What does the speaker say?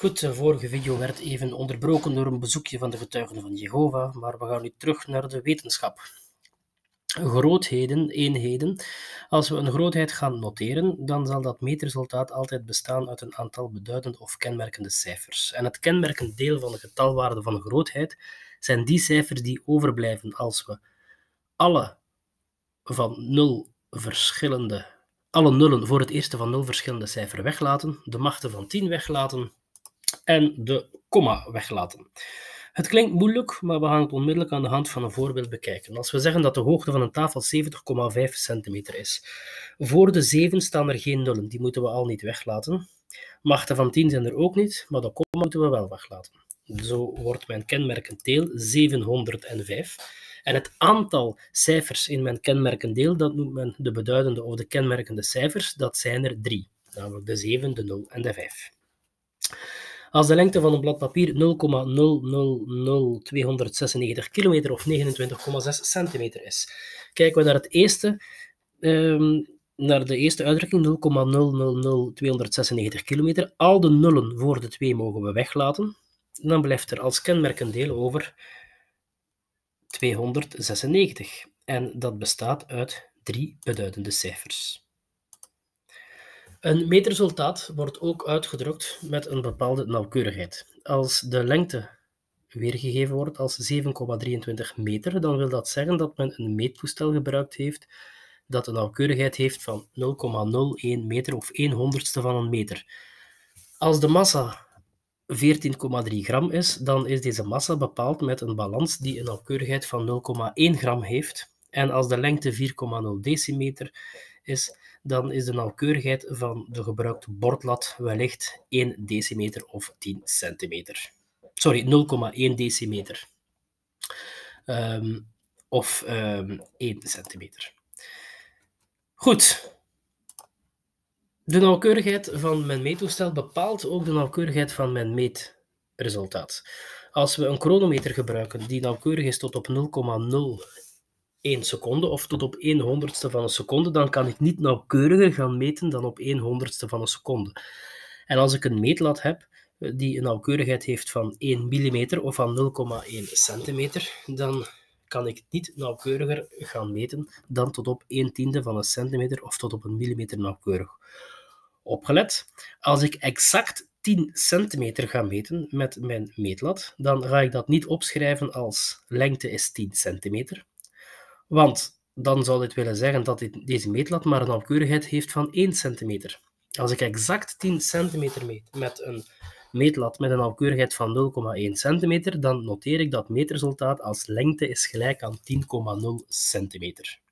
Goed, de vorige video werd even onderbroken door een bezoekje van de getuigen van Jehovah, maar we gaan nu terug naar de wetenschap. Grootheden, eenheden. Als we een grootheid gaan noteren, dan zal dat meetresultaat altijd bestaan uit een aantal beduidende of kenmerkende cijfers. En het kenmerkend deel van de getalwaarde van een grootheid zijn die cijfers die overblijven als we alle nullen voor het eerste van 0 verschillende cijfer weglaten, de machten van 10 weglaten en de komma weglaten. Het klinkt moeilijk, maar we gaan het onmiddellijk aan de hand van een voorbeeld bekijken. Als we zeggen dat de hoogte van een tafel 70,5 centimeter is. Voor de 7 staan er geen nullen, die moeten we al niet weglaten. Machten van 10 zijn er ook niet, maar de komma moeten we wel weglaten. Zo wordt mijn kenmerkend deel 705. En het aantal cijfers in mijn kenmerkend deel, dat noemt men de beduidende of de kenmerkende cijfers, dat zijn er 3. Namelijk de 7, de 0 en de 5. Als de lengte van een blad papier 0,000296 kilometer of 29,6 centimeter is, kijken we naar de eerste uitdrukking, 0,000296 kilometer. Al de nullen voor de 2 mogen we weglaten. Dan blijft er als kenmerkend deel over 296. En dat bestaat uit 3 beduidende cijfers. Een meetresultaat wordt ook uitgedrukt met een bepaalde nauwkeurigheid. Als de lengte weergegeven wordt als 7,23 meter, dan wil dat zeggen dat men een meettoestel gebruikt heeft dat een nauwkeurigheid heeft van 0,01 meter of 1/100ste van een meter. Als de massa 14,3 gram is, dan is deze massa bepaald met een balans die een nauwkeurigheid van 0,1 gram heeft. En als de lengte 4,0 decimeter is, dan is de nauwkeurigheid van de gebruikte bordlat wellicht 1 decimeter of 10 centimeter. Sorry, 0,1 decimeter. Of 1 centimeter. Goed. De nauwkeurigheid van mijn meettoestel bepaalt ook de nauwkeurigheid van mijn meetresultaat. Als we een chronometer gebruiken die nauwkeurig is tot op 0,01 seconde of tot op 1/100ste van een seconde, dan kan ik niet nauwkeuriger gaan meten dan op 1/100ste van een seconde. En als ik een meetlat heb die een nauwkeurigheid heeft van 1 mm of van 0,1 centimeter, dan kan ik niet nauwkeuriger gaan meten dan tot op 1/10 van een centimeter of tot op een millimeter nauwkeurig. Opgelet, als ik exact 10 centimeter ga meten met mijn meetlat, dan ga ik dat niet opschrijven als lengte is 10 centimeter. Want dan zou dit willen zeggen dat deze meetlat maar een nauwkeurigheid heeft van 1 centimeter. Als ik exact 10 centimeter meet met een meetlat met een nauwkeurigheid van 0,1 centimeter, dan noteer ik dat meetresultaat als lengte is gelijk aan 10,0 centimeter.